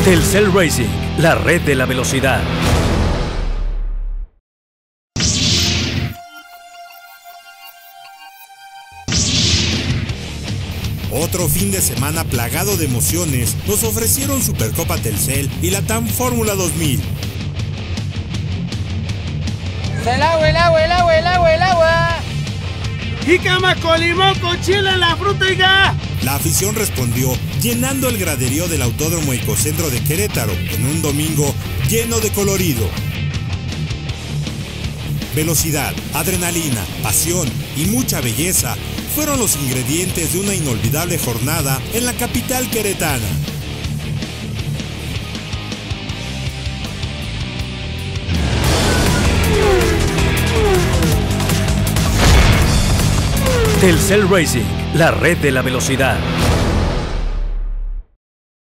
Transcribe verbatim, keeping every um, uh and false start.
Telcel Racing, la red de la velocidad. Otro fin de semana plagado de emociones nos ofrecieron Supercopa Telcel y la TAM Fórmula dos mil. El agua, el agua, el agua, el agua, el agua. Jícama con limón, con chile en la fruta, hija. La afición respondió llenando el graderío del Autódromo Ecocentro de Querétaro en un domingo lleno de colorido. Velocidad, adrenalina, pasión y mucha belleza fueron los ingredientes de una inolvidable jornada en la capital queretana. Telcel Racing, la red de la velocidad.